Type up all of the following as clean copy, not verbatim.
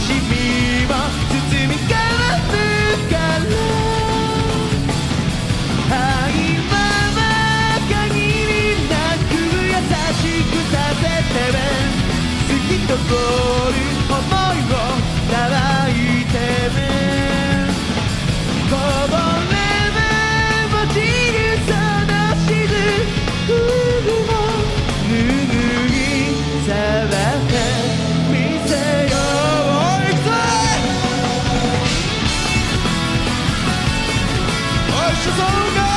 しみを包み交わすから愛は限りなく優しくさせてね透き通る想いを抱いてねこぼれ落ちるその雫を拭い去ってみせよういくぞおいしそうか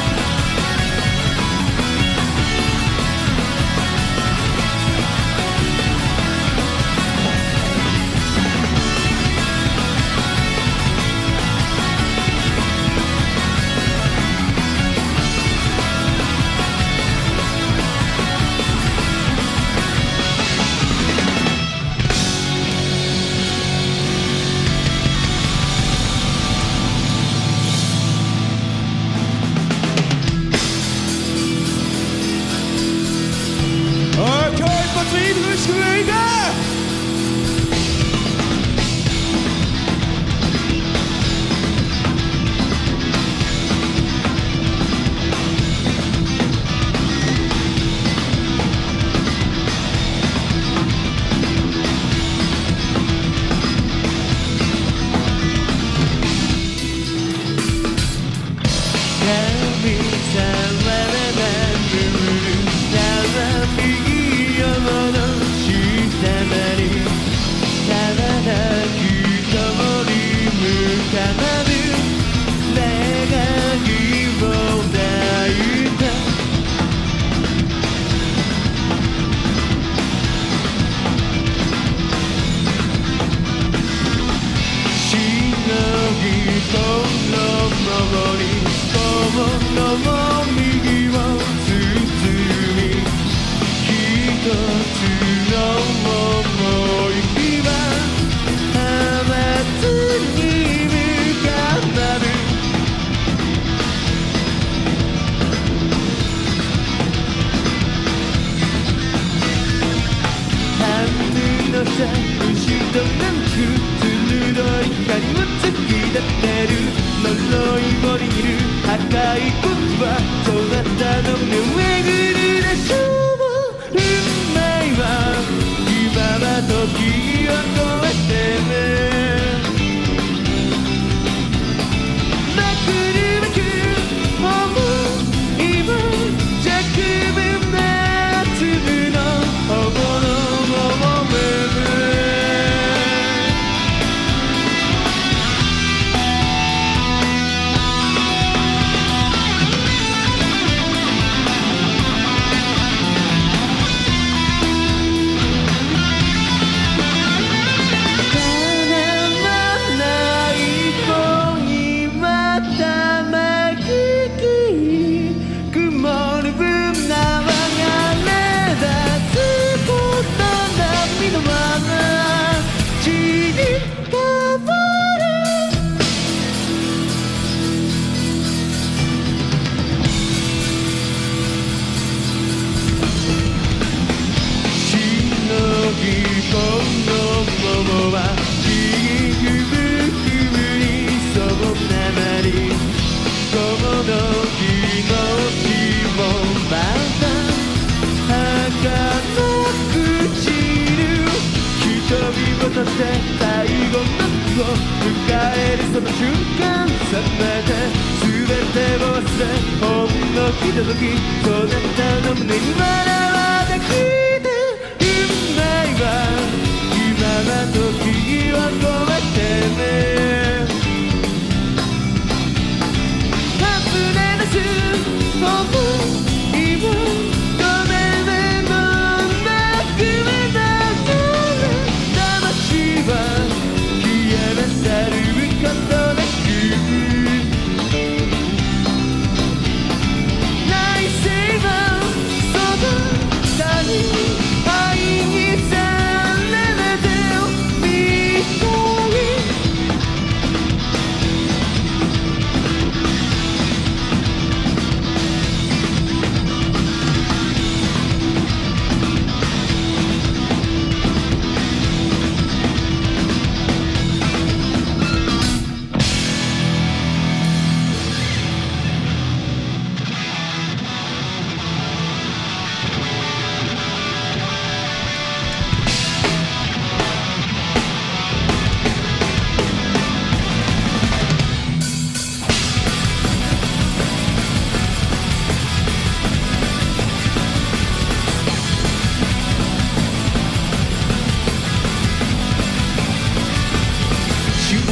最後の日を迎えるその瞬間覚めて全てを忘れほんのひとときそなたの胸に笑わできて運命は今は時を超えてね溢れ出す想いを「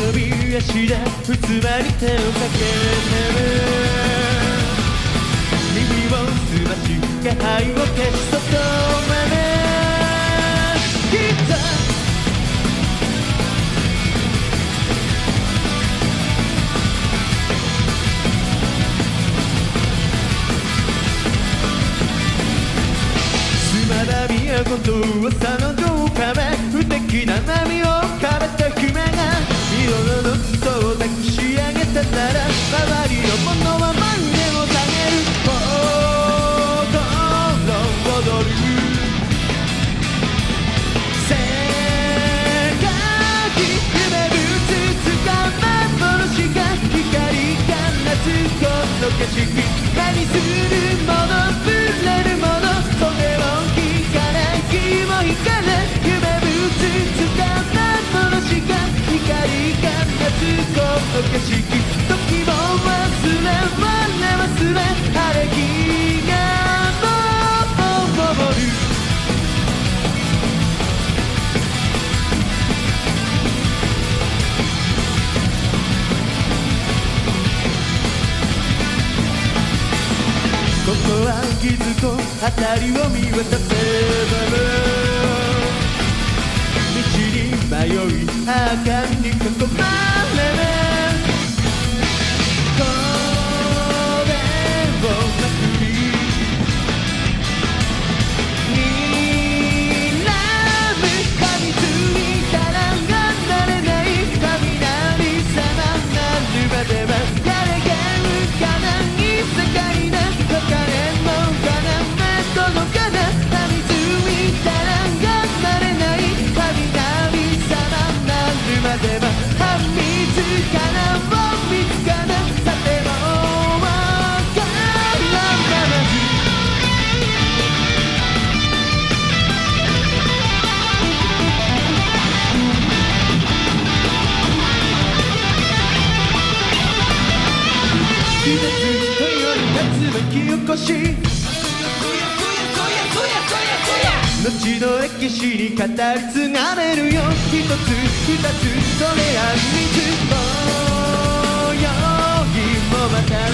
び足でふすまに手をかけてる耳をすまし気配を消しそこまで来た砂田都と噂の城壁不敵な波を浮かべた姫が色の嘘を抱きし上げたなら周りのものは真上を下げる踊る世界夢ぶつつか幻が光がなすこの景色目にするもの触れるものそれを聞かない気も引かない夢ぶつつか幻が光がなすこの景色時を忘れ忘れ晴れ日が昇るここは気づこう辺りを見渡せば道に迷い赤に囲まれるこれをまくり睨む過密にからがなれない雷さまなるまではやれげるかない世界な別れの要どのかな波ついたらがなれない雷さまなるまでは半密かなも見つかなさてもわからままず季節とより夏の火起こし後の歴史に語り継がれるよ一つ二つそれあり水もよりもまた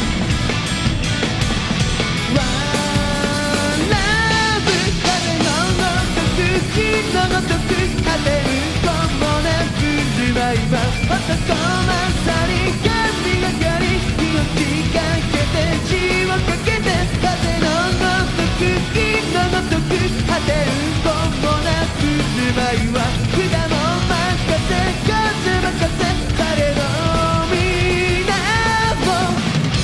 笑う風のごとく火のごとく果てるこもなくるまいは男まさに神がかり火をちかけて血をかけて風のごとく火のごとく果てるこもなくるまいは管も任せ風任せ彼の皆を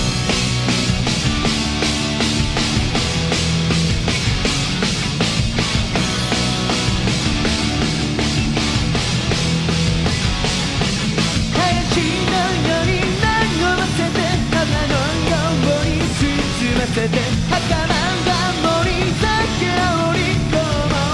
林のように和ませて花のように包ませて儚が森だけ煽りこも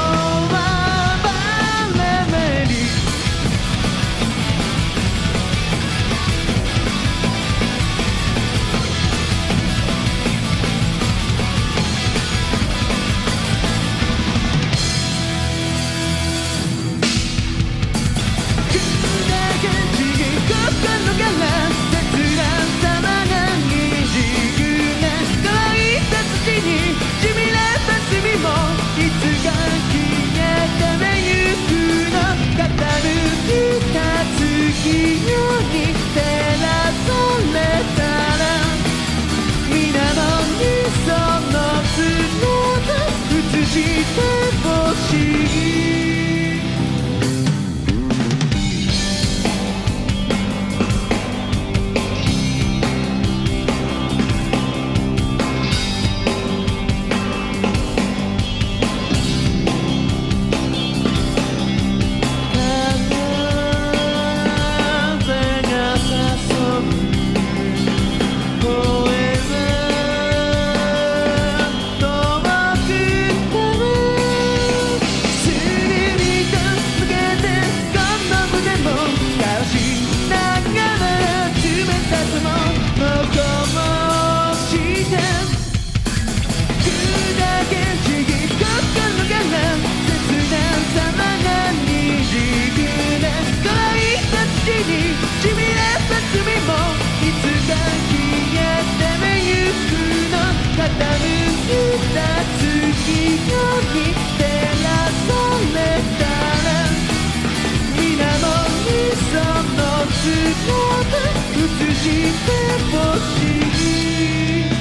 土にしみれた罪もいつか消えてめゆくの傾いた月夜に照らされたら水面にその姿映してほしい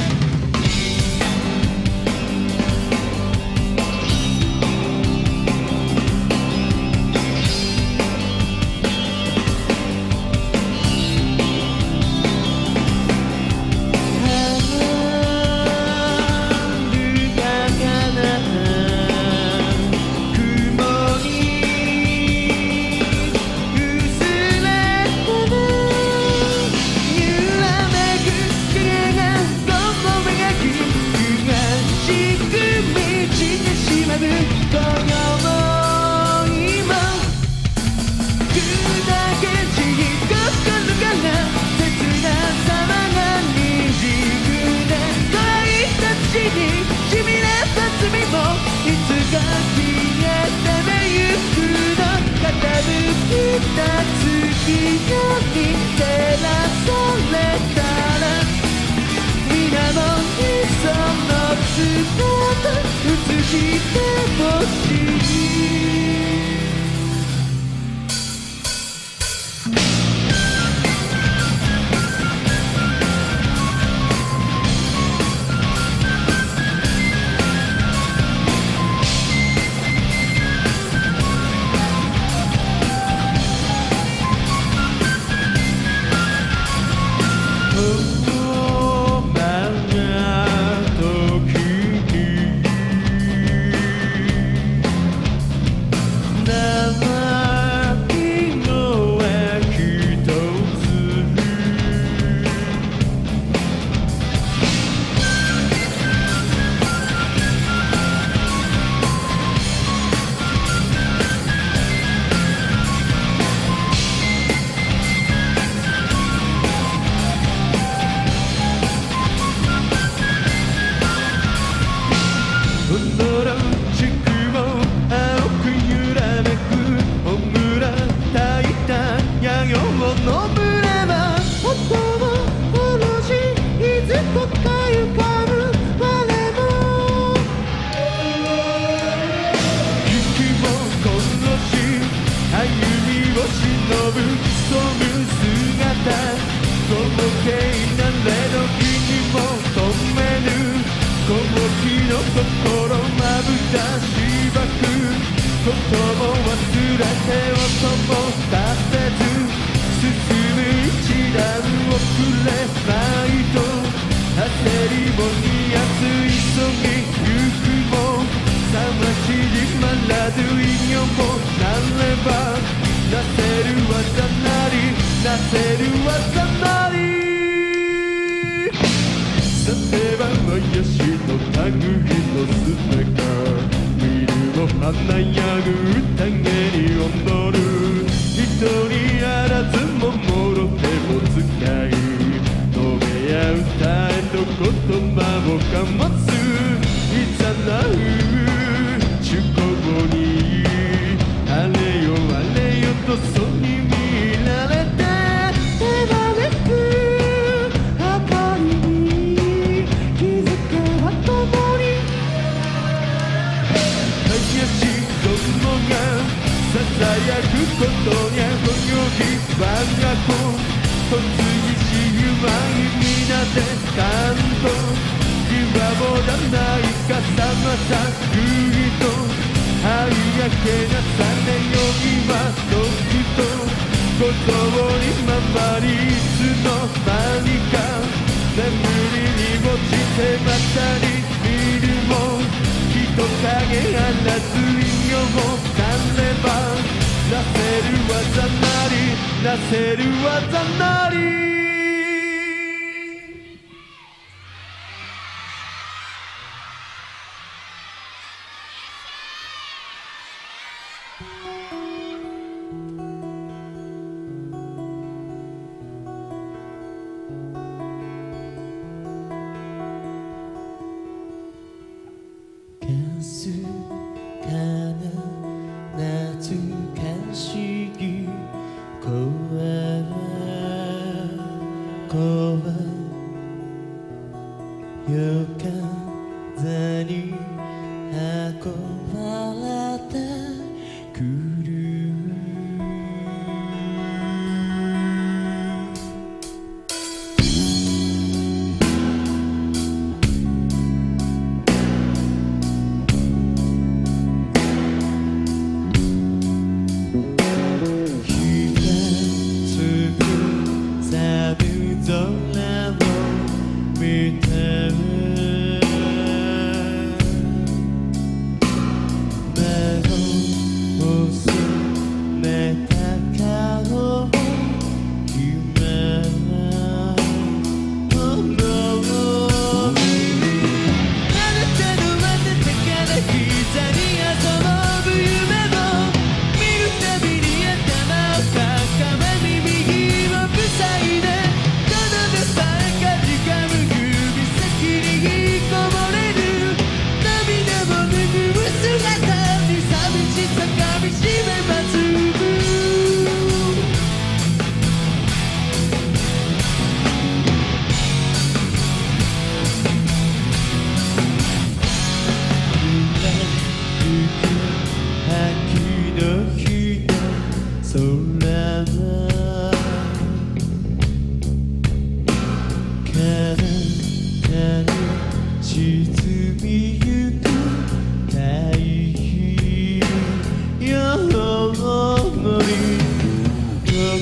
懐かしい声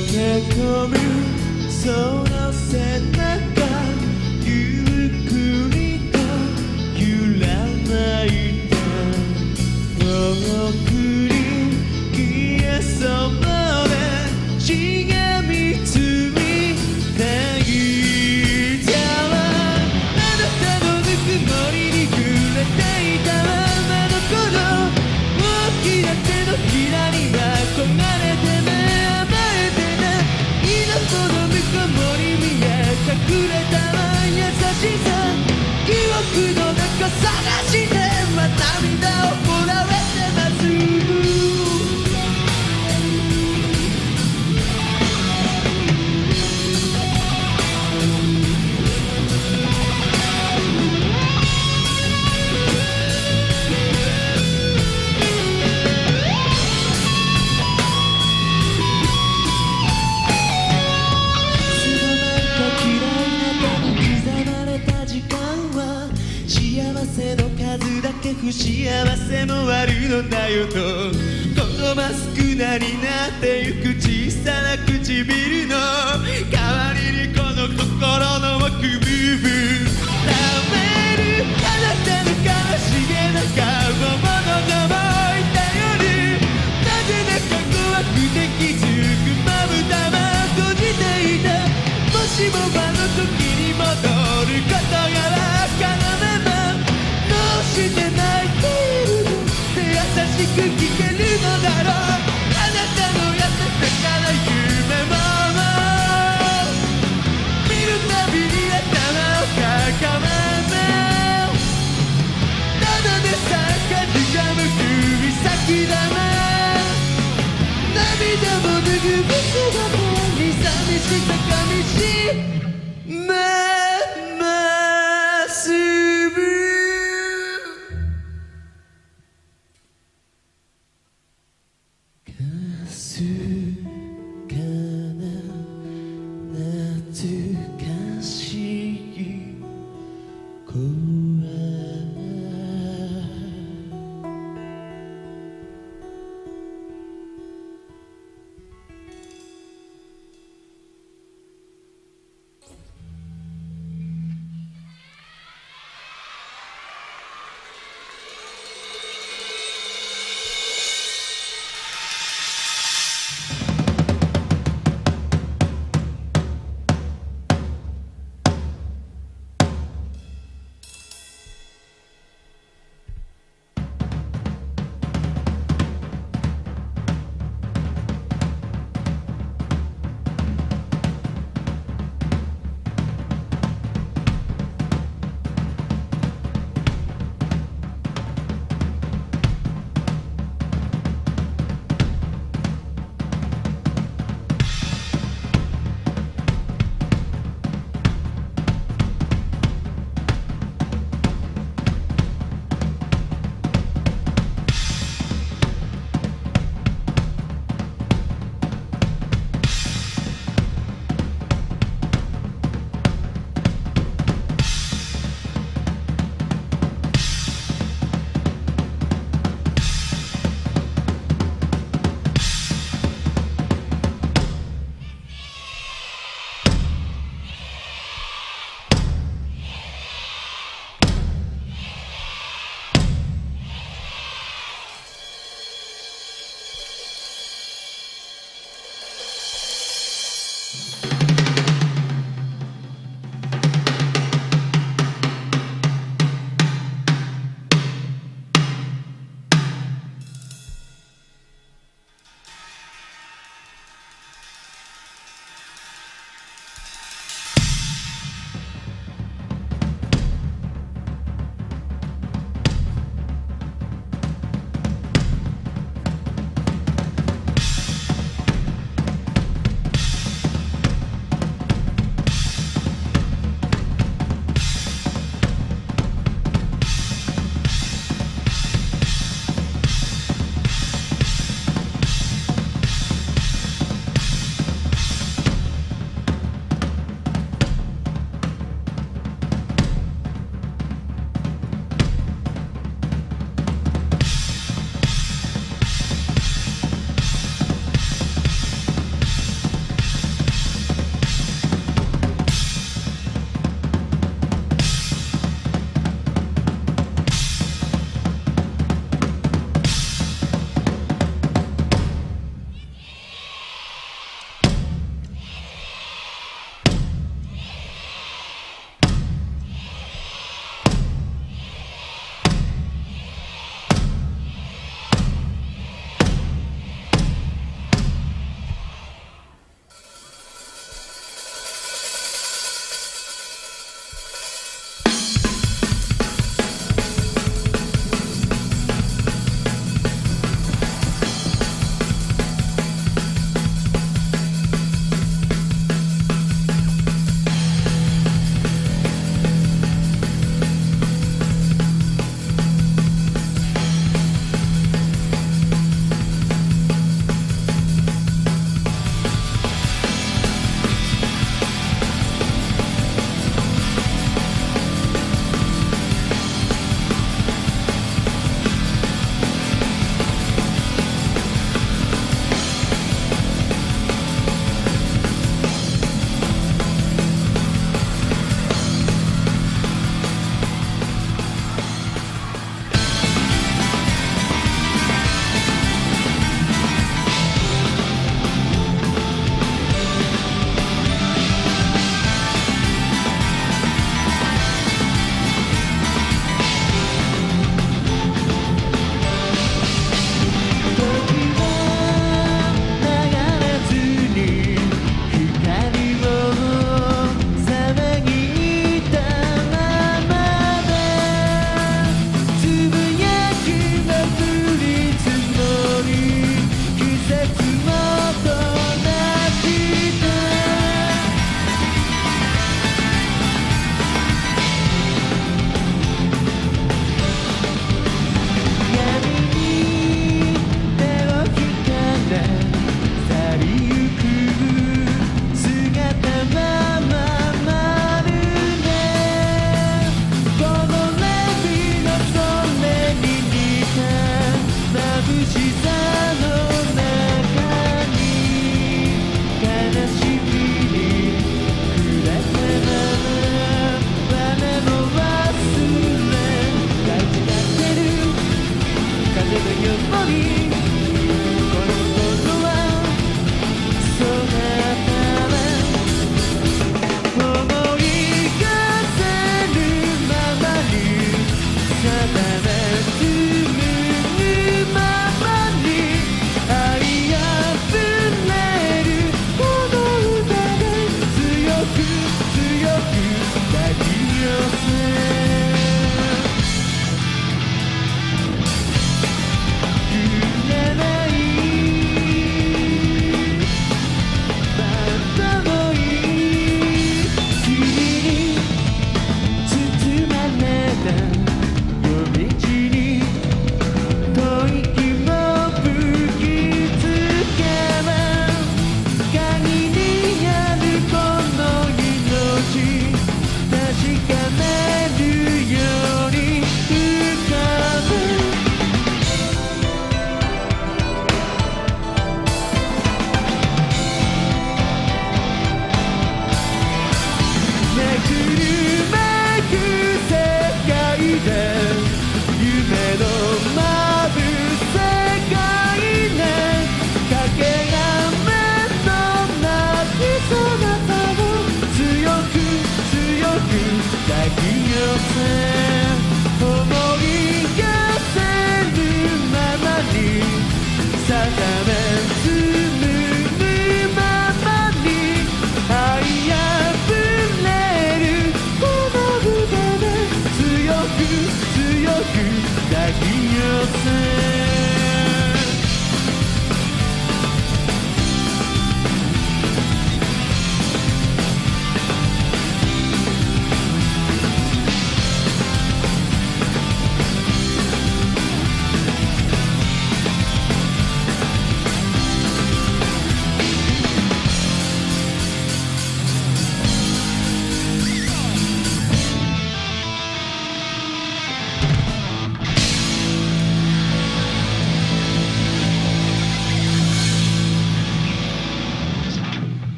け込むその背中ゆっくりと揺らめいた遠くに消えそうで血が見つみていたわあなたのぬくもりに触れていたわあの子の大きな手のひらには焦がれてね甘えてね今このぬくもりに隠れたわ優しさ記憶の中探しては涙をこらえてます不幸せもあるのだよとこのマスクなになってゆく小さな唇の代わりにこの心の奥部分食べるあなたの悲しげな顔ものぞいた夜なぜだか怖くて気づくまぶたは閉じていたもしもあの時に戻ることがわからなばどうして泣いているのって優しく聞けるのだろうあなたのやってから夢も見るたびに頭を抱えてただでさえかむ指先だな涙も拭く姿に寂しさかみしめますかすかな懐かしい声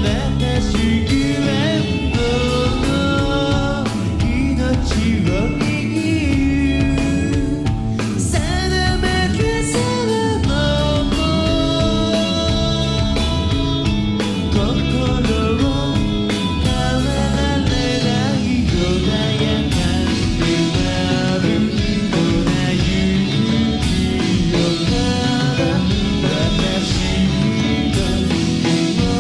私ゆえの命を握る定め消せるのも心を変えられない穏やかになる粉雪よから私の希望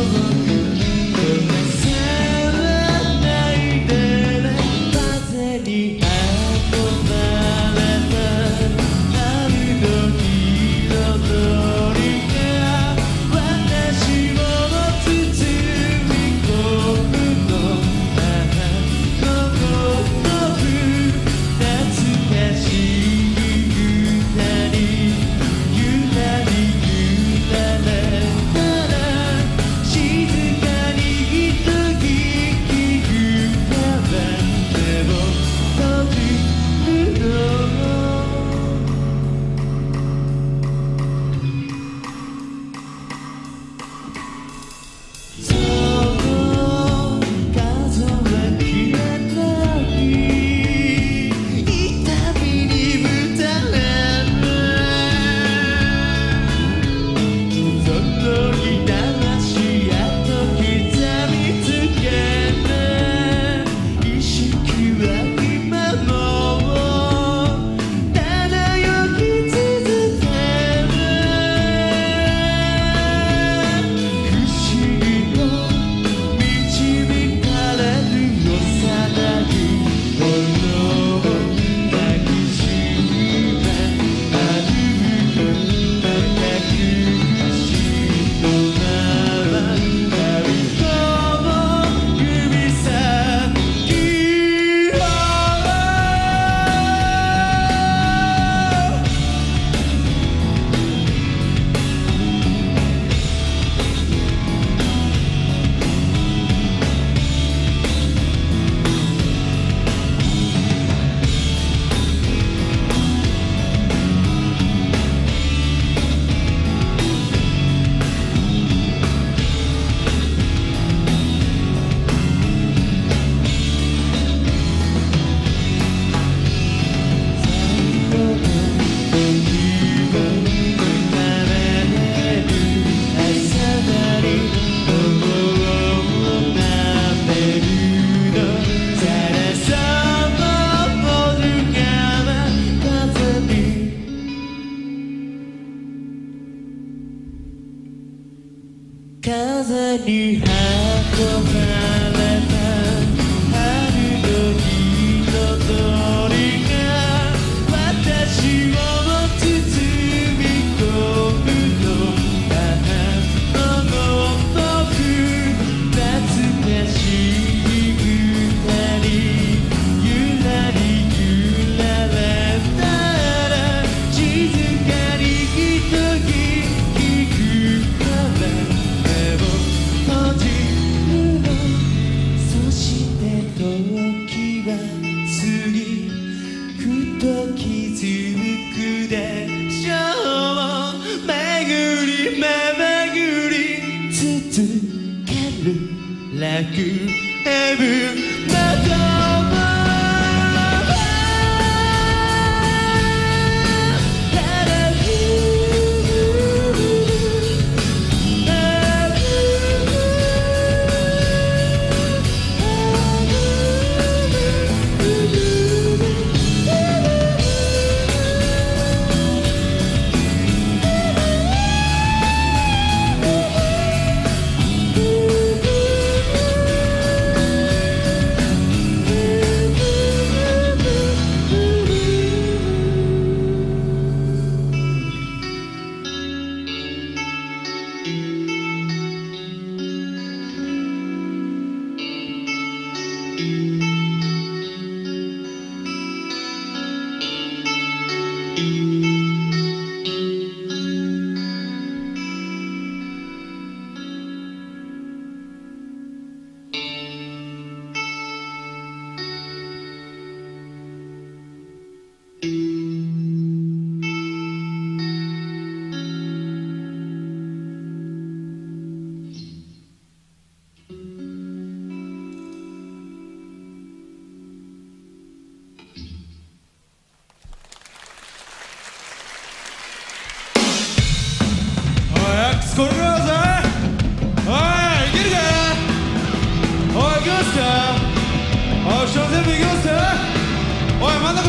風に運ばれた春の日の鳥が私を包み込むの母のごとく懐かしい二人ゆらり揺られたら静かに一息聞くから閉じるのそして時は過ぎふと気づくでしょう巡り巡り続ける楽ヘブンの友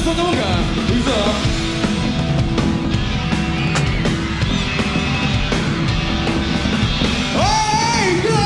そんなもんか。行くぞ。おい、行くぞ。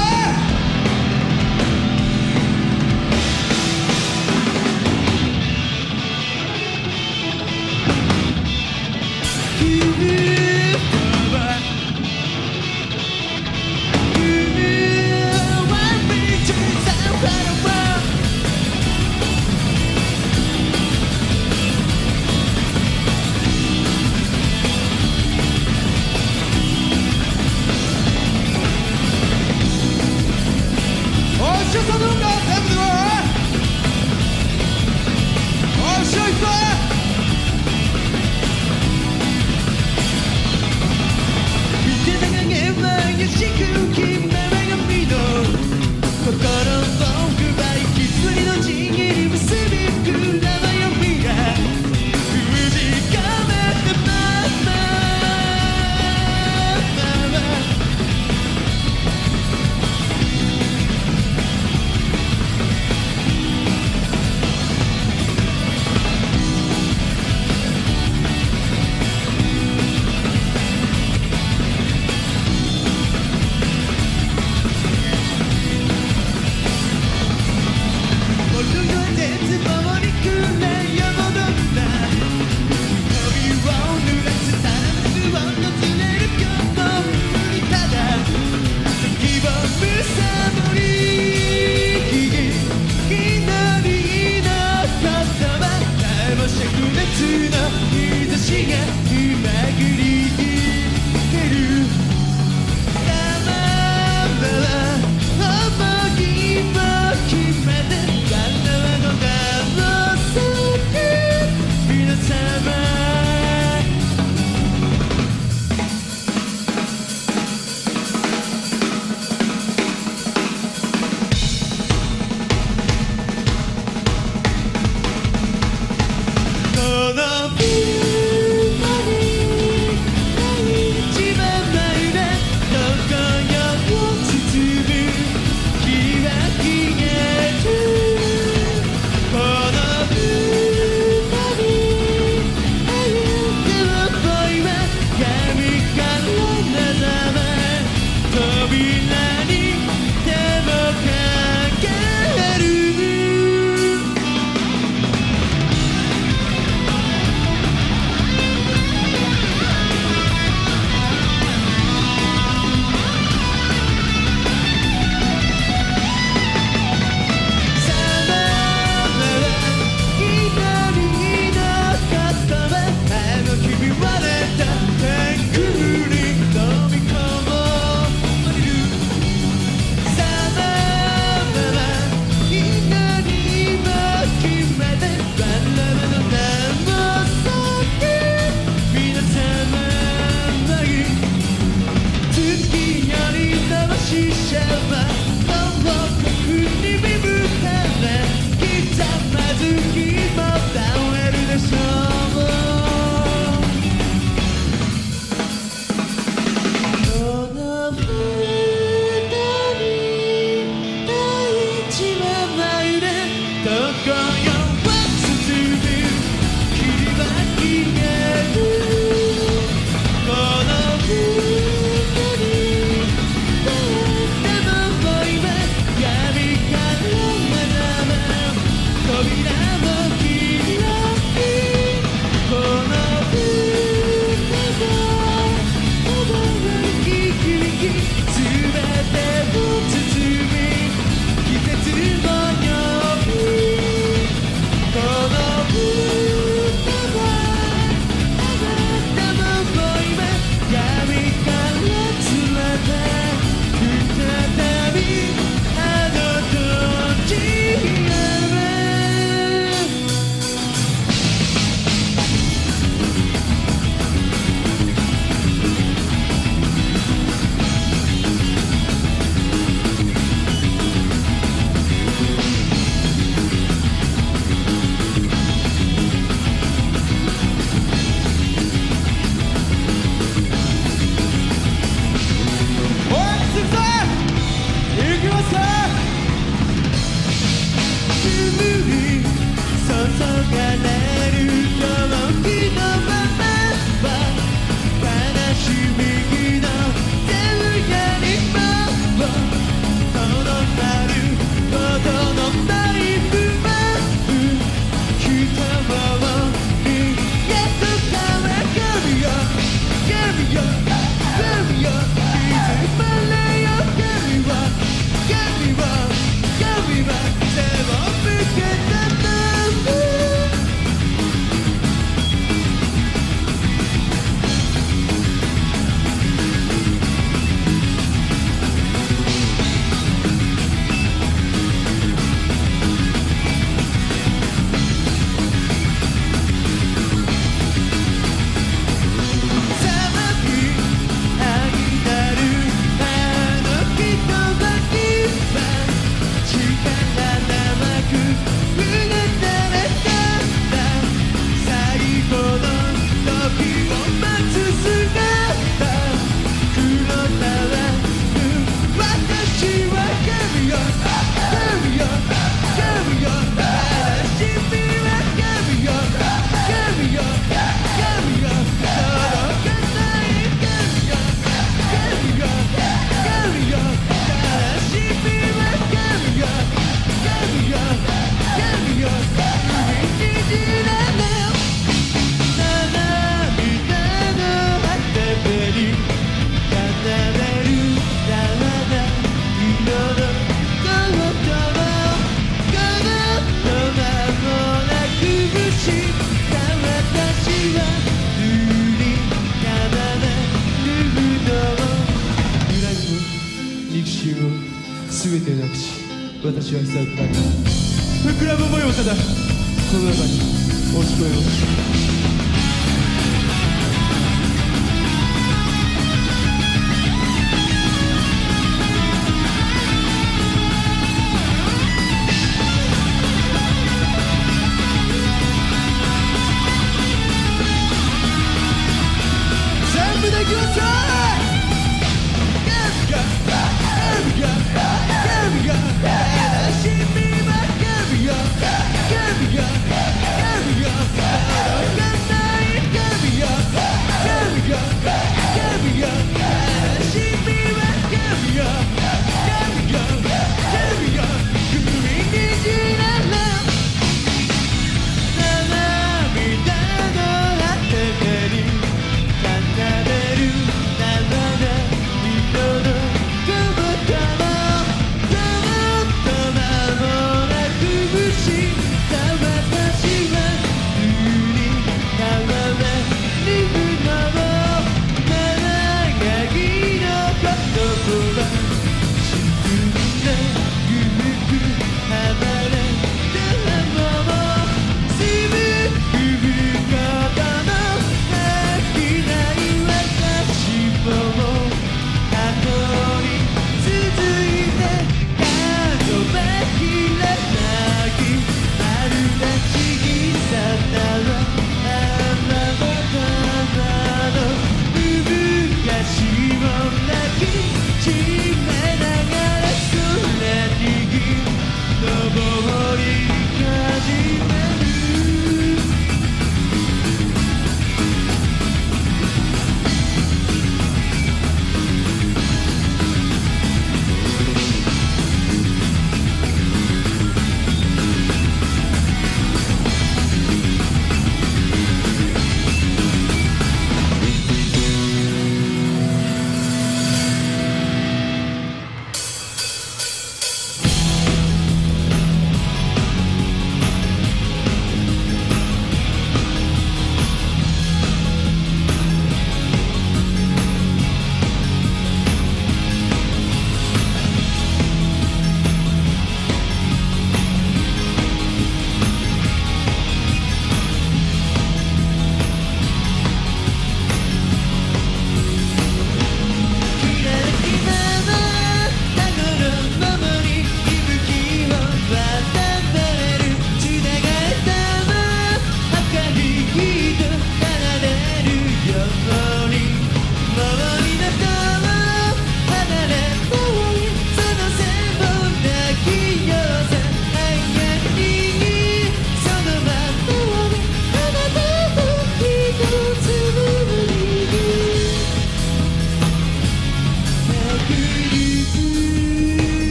私は久くなり膨らむ思いをただこの中に押し込めます。全部できましょう。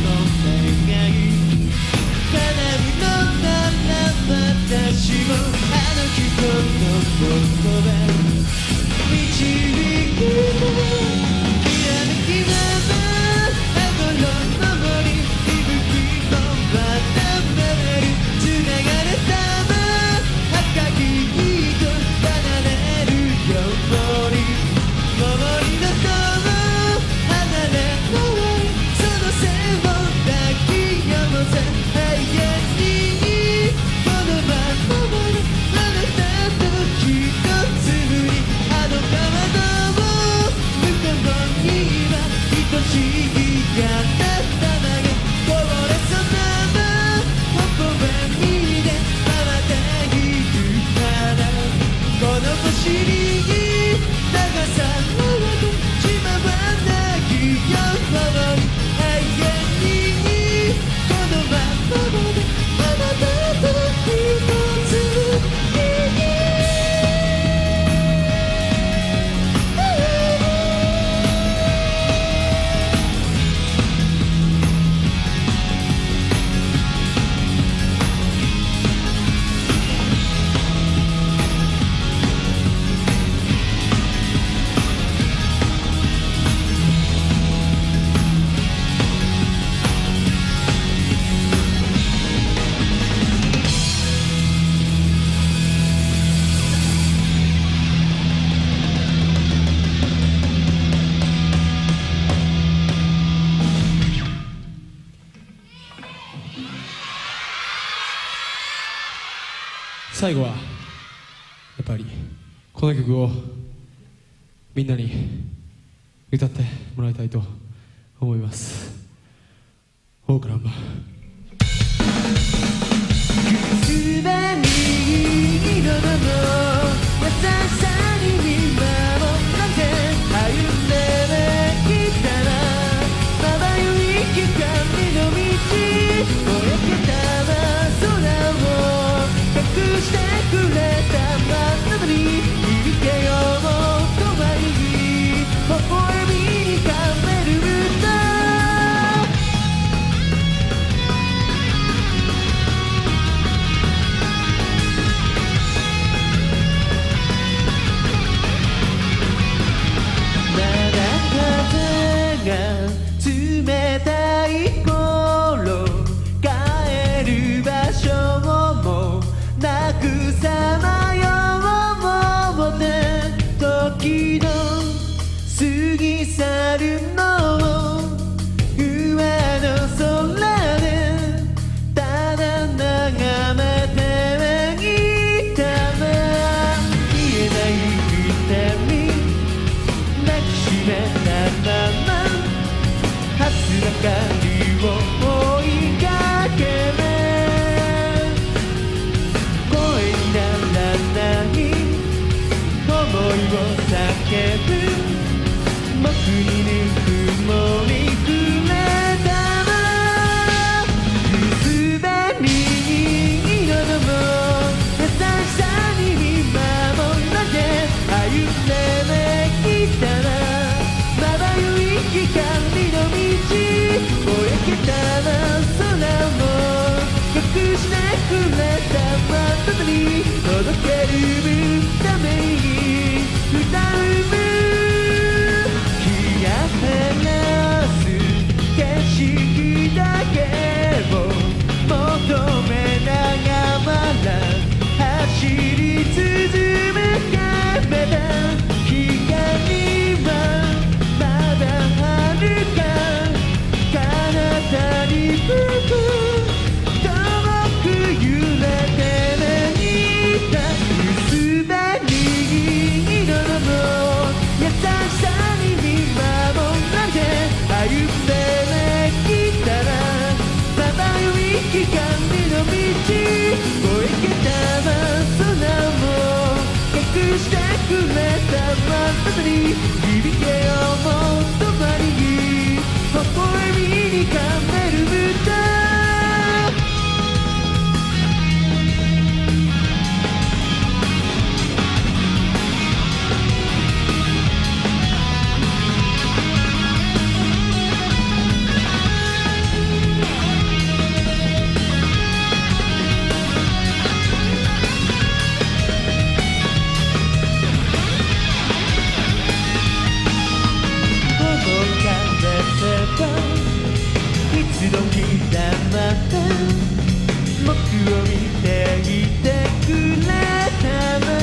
願い叶うのなら私もあの人の言葉導くきらめきまま顎の登り息吹もまた回る繋がれたま赤き糸離れるように守りの塔を離れないその線を抱き寄せ永遠にこのままのあなたと一つにあの川の向こうには愛しいあなたがこぼれそうな微笑みでまたいるからこの星に流されてしまわないように永遠にこのままであなたと一つに最後はやっぱりこの曲をみんなに歌ってもらいたいと思います。オークランバーすべに色の優しさに見守って歩んできたらまばゆい光の道ぼやけた空を隠してくれた真ん中に響けようとはに微笑みに変える歌まだ風が冷たい頃帰る場所もなくさまよって時の過ぎ去るのを上の空でただ眺めていたら言えない痛み抱きしめたまま明日ばかりを追いかける声にならない想いを叫ぶ僕にぬくもりくれたら薄紅色の優しさに見守って歩んできたらまばゆい光の道ぼやけたら空も隠してくれた真ん中に届けるために歌う冷やらす景色だけを求めながら走り続けた光はまだあるか彼方に吹く遠く揺れていた薄紅色の優しさに見守られて歩んできたらまばゆい光の道ぼやけた空も隠してくれた真ん中に響けようとばりに微笑みに変える歌一度き黙って僕を見ていてくれたら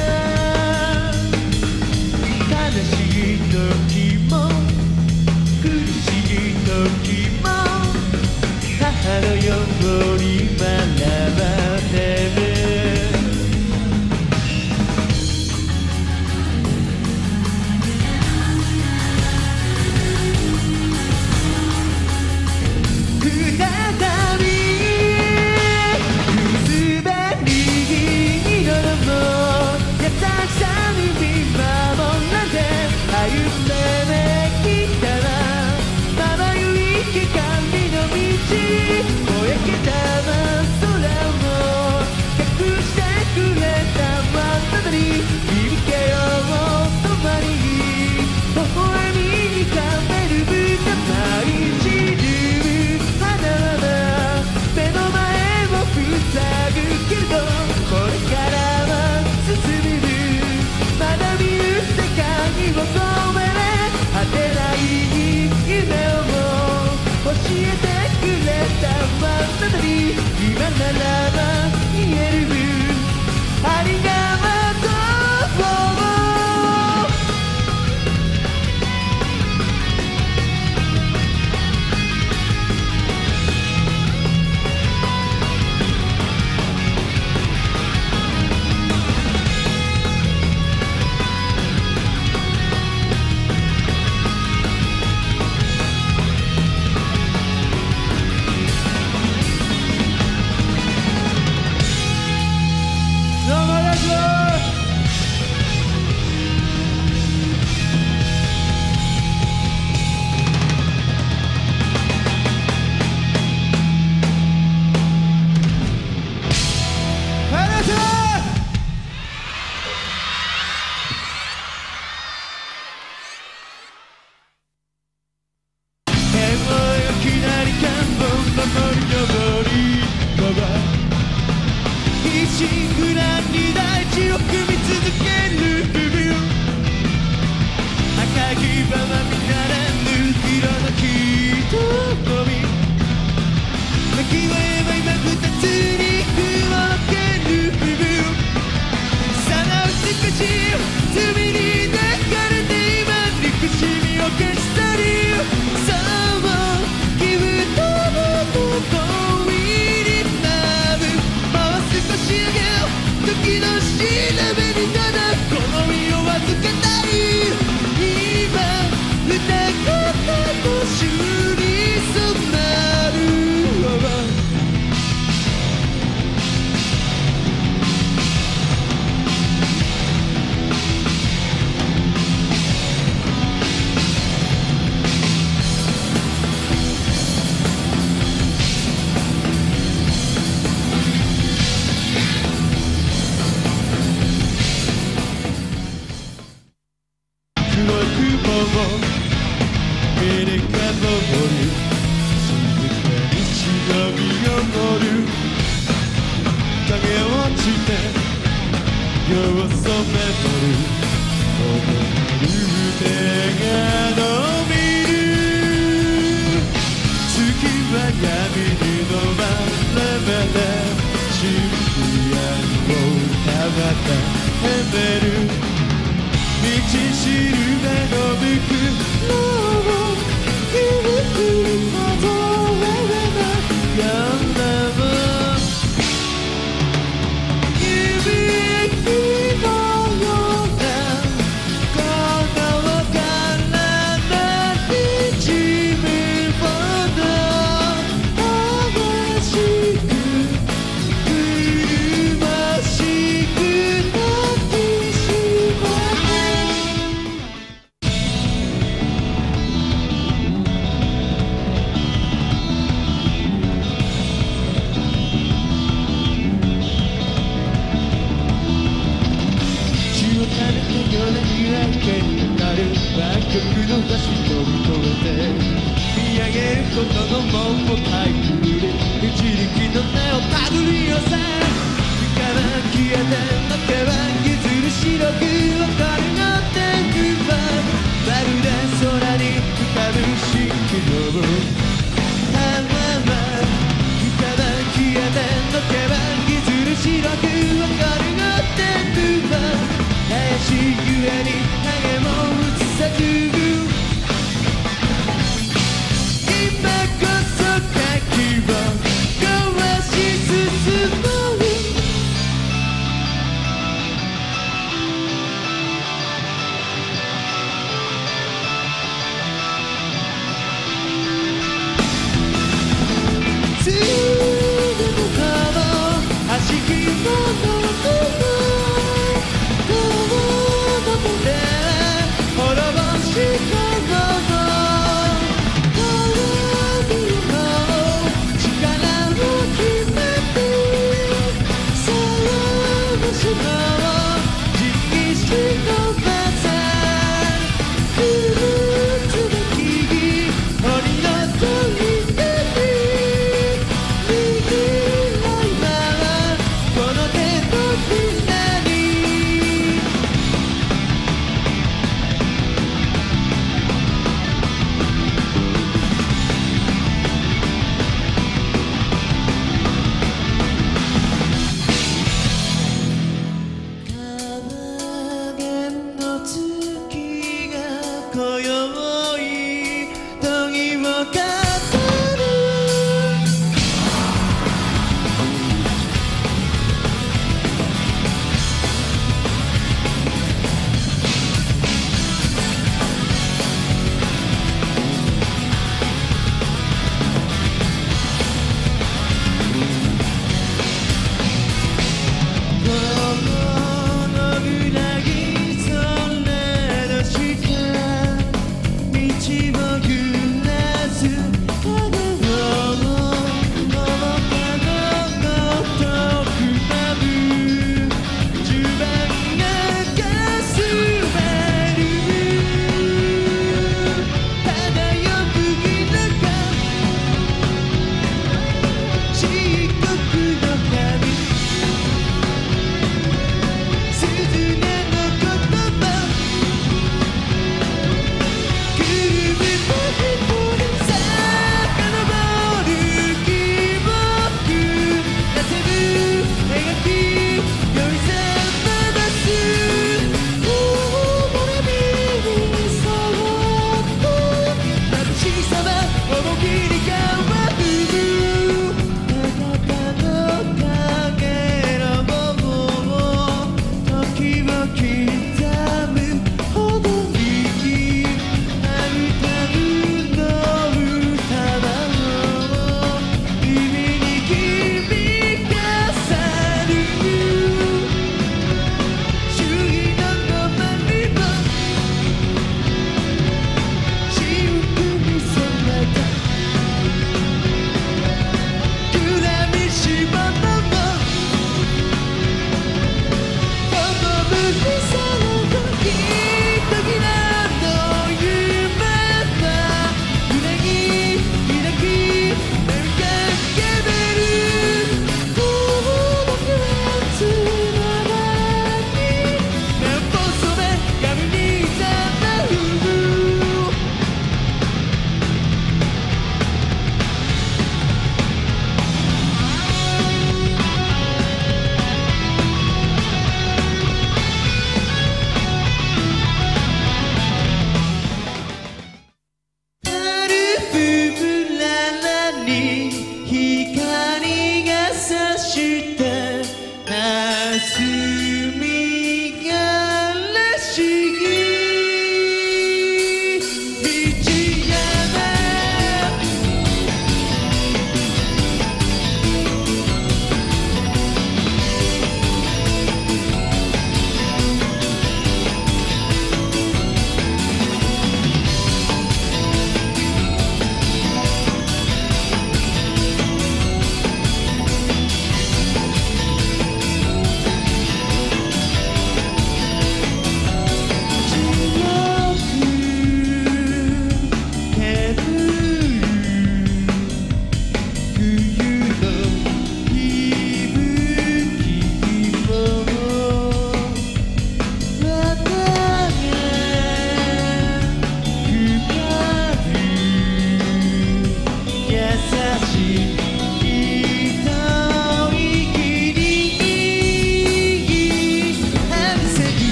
悲しい時も苦しい時も母のように学ばれる今ならば言えるありがと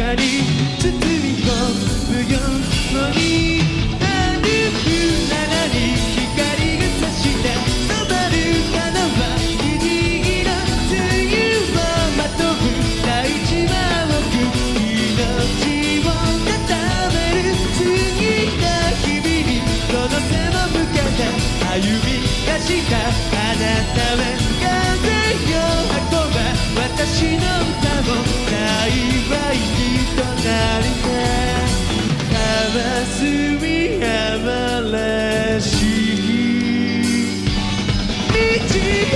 に包み込むようにある船に光が差して染まる花は虹色梅雨をまとう大地は奥命を固める過ぎた日々にこの背を向けて歩み出したあなたは風よ運ば私の歌を幸いに隣で交わす見晴らしい道幅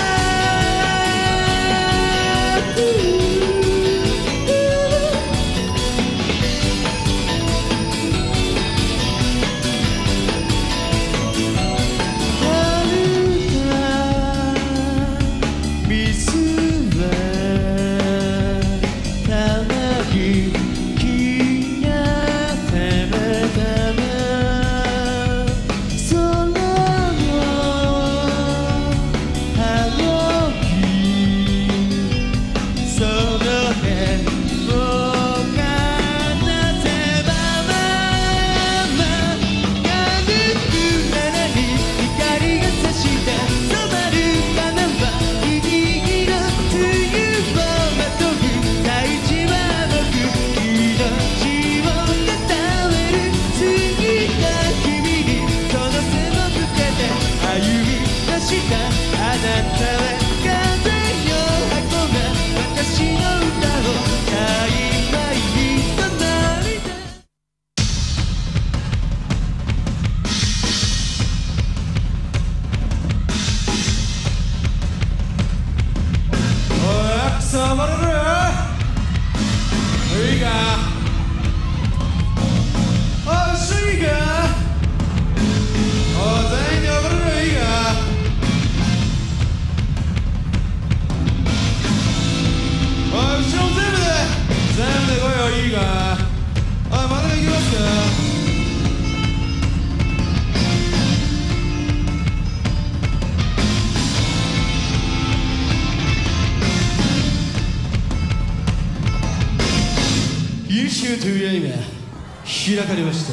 優秀という夢開かれました。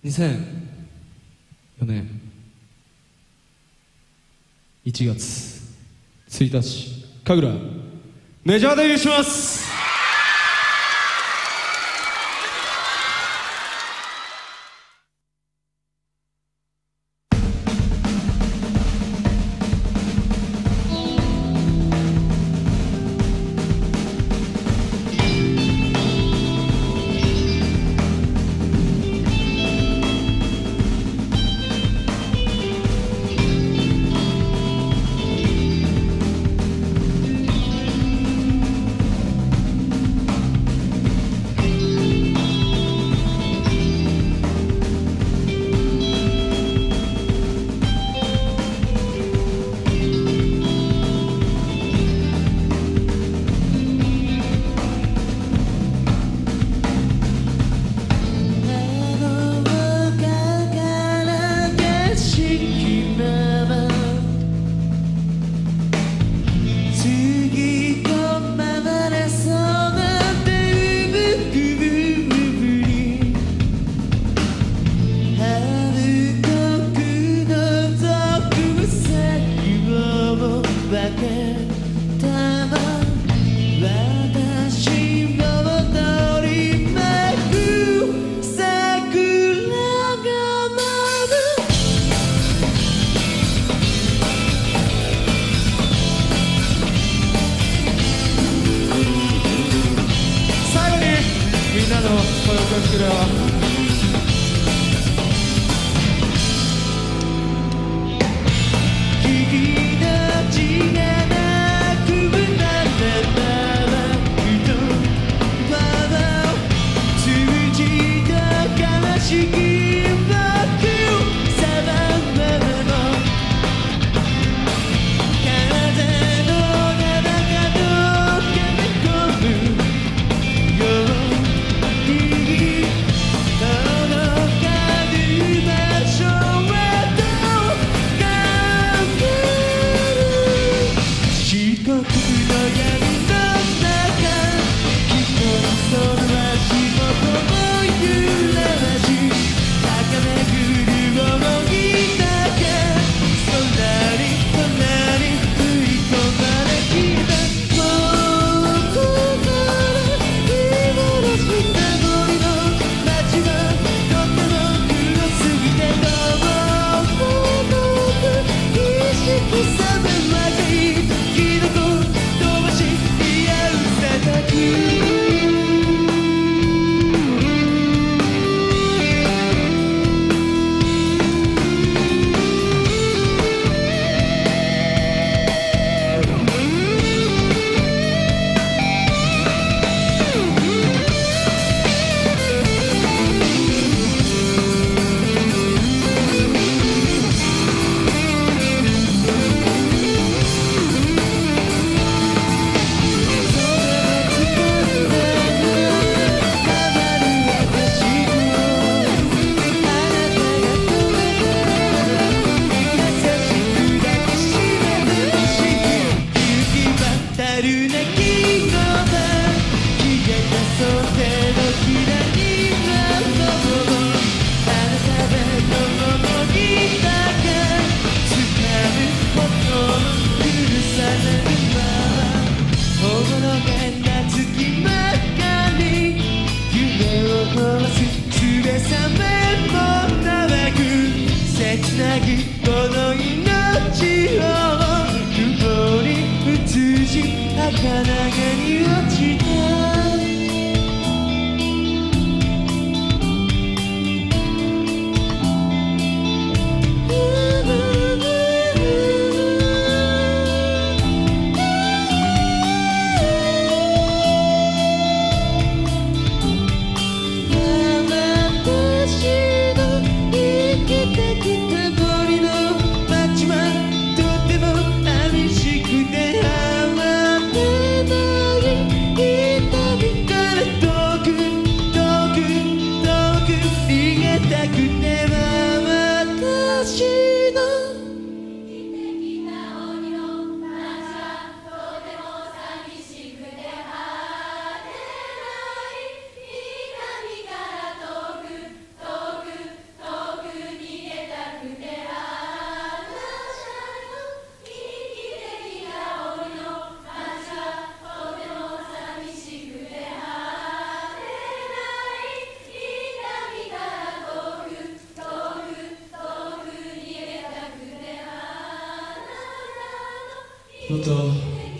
2004年1月1日神楽メジャーデビューします。 とうとう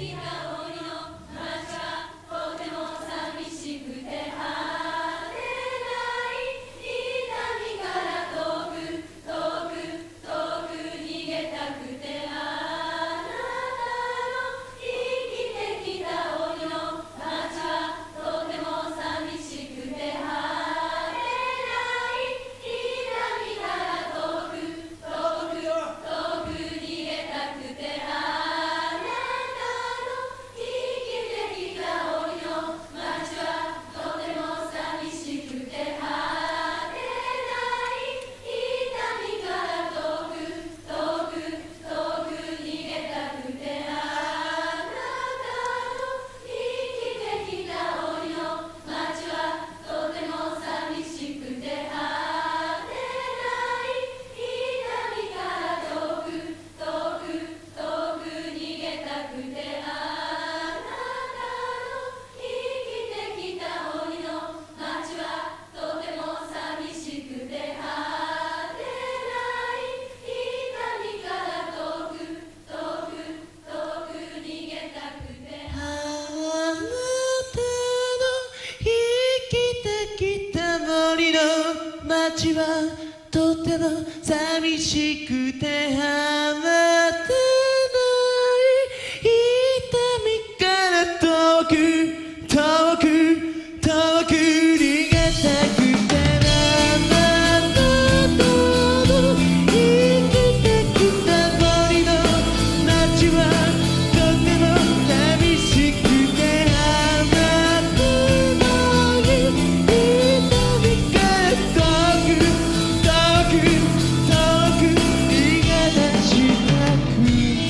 街はとても寂しくて離れない痛みから遠く遠く遠く逃げたくてあなたと生きてきた森の街はとても寂しくて離れない痛みから遠く遠く逃げ出したくて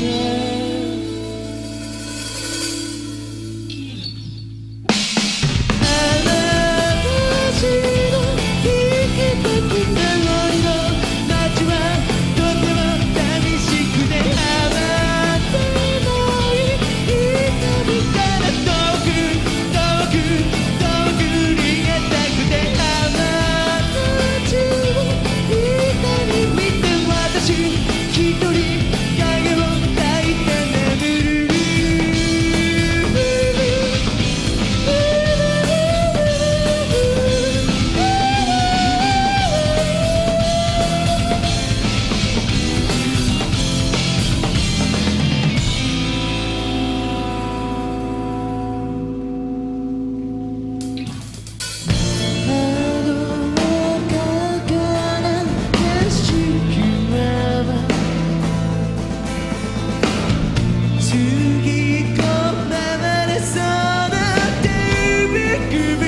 あなたたちの生きてきた森の街はとても寂しくて離れない痛みから遠く遠く遠く逃げたくてあなたたちの痛み見て私一人影を抱いて眠るあの丘から景色はつぎ込まれそうな手びく